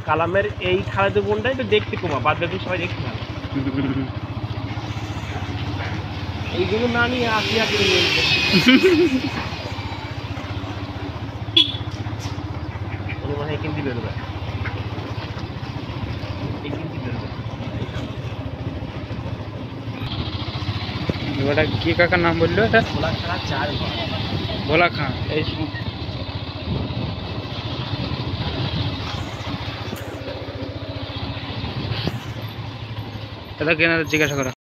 কালামের এই খালাতো বোনটাই তো দেখতে কমা, বাদ বাকি সবাই দেখতে ভালো। এইগুলো না নিয়ে আসি আসি মনে হয় কিনতে বেরোবে, ওটা কি কাকার নাম বললো? এটা ভোলা খাড়া 4 ঘর। ভোলা খাঁ। এই এটা কেনা জিজ্ঞাসা করা।